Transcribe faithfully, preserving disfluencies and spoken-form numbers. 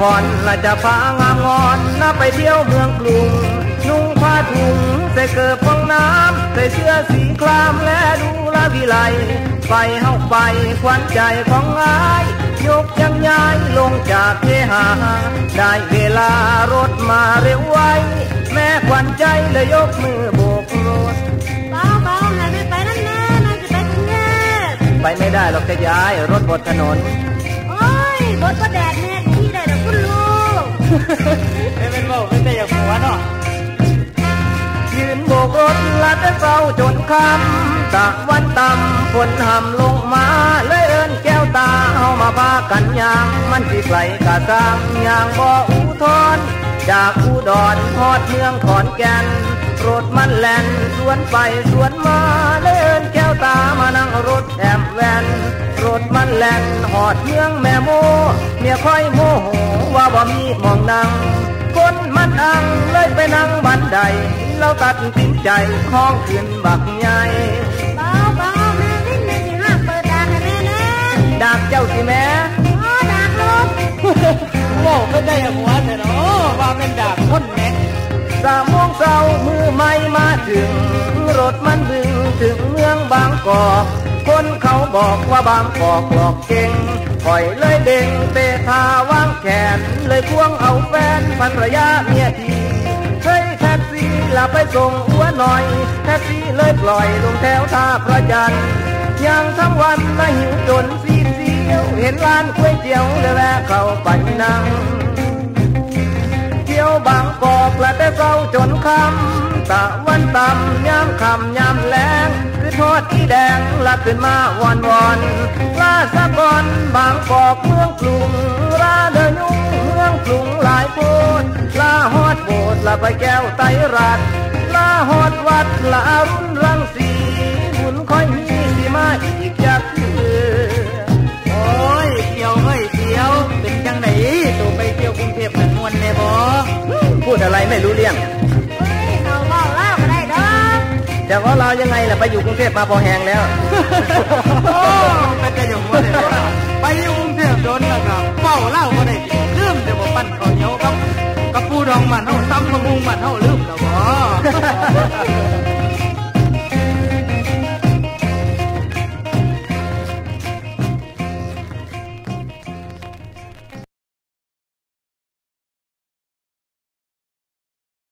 ผ่อนและจะพางามงอนน่าไปเที่ยวเมืองกรุงนุ่งผ้าถุงใส่เกิบฟองน้ำใส่เสื้อสีครามและดูลาวิไลไปเฮาไปควันใจของง่ายยกยังย้ายลงจากเทหาได้เวลารถมาเร็วไวแม่ควันใจเลยยกมือโบกรถเบาเบาหน่อยไม่ไปนั่นแน่น่าจะไปกรุงเทพไปไม่ได้หรอกจะย้ายรถบนถนนโอ้ยรถก็แดดแน่ที่ได้แต่คุณลูกไม่เป็นโบกไม่ได้อย่างหัวเนาะยืนโบกรถลัดเศร้าจนค่ำตะวันต่ำฝนห่ำลงมาเลยเอิ้นแก้วตาเอามาพากันยางมันสิไกลกะสร้างยางบ่อุทธรจากอุดรฮอดเมืองขอนแก่นรถมันแล่นสวนไปสวนมาเลยเอิ้นแก้วตามานั่งรถแอมแวนรถมันแล่นฮอดเมืองแม่โมเมียค่อยโมโหว่าบ่มีหม่องนั่งคนมันอังเลยไปนั่งบันไดเราตัดสินใจห้องขึ้นบักใหญ่เบาเบาแม่ลิ้นแม่สิห้ามเปิดดักให้แม่แน่ดักเจ้าสิแม่อ๋อดักรถโว้ไม่ได้อย่างหัวแต่เนาะว่าเป็นดักคนแม่สามโมงเช้ามือไม่มาถึงรถมันดึงถึงเมืองบางกอกคนเขาบอกว่าบางกอกหลอกเก่งปล่อยเลยเด้งเตะทาวางแขนเลยควงเอาแฟนภรรยาเมียทีเฮ้ยแท็กซี่ละไปส่งอัวหน่อยแท็กซี่เลยปล่อยลงแถวท่าพระจันทร์ยังทั้งวันมาหิวจนซีดเสียวเห็นร้านก๋วยเตี๋ยวเลยแวะเข้าไปนั่งเที่ยวบางกอกละแต่เช้าจนค่ำตะวันต่ำยามค่ำยามแลงคือทอดที่แดงละขึ้นมาวอนวอนลาสะกอนบางกอกเมืองกรุงลาเดินยุ่งเมืองกรุงหลายโพดลาฮอดโบสถ์ละไปแก้วไตรรัตน์ลาฮอดวัดละอรุณรังสีบุญค่อยมีสิมาอีกจักคือโอ้ยเที่ยวเฮ้ยเที่ยวเป็นจังไหนตัวไปเที่ยวกรุงเทพกันมวนแน่บ่พูดอะไรไม่รู้เรื่องเฮ้ยเราเล่าเล่าก็ได้ดอกจะว่าเรายังไงล่ะไปอยู่กรุงเทพมาพอแห้งแล้วโอ้เป็นแต่อย่างหัวเลยไปอยู่กรุงเทพโดนแล้วก็เฝ้าเล่าก็ได้ลืมแต่ว่าปั้นข้าวเหนียวกับกับปูดองมันเฮาซ้ำมะมุงมันเฮาลืม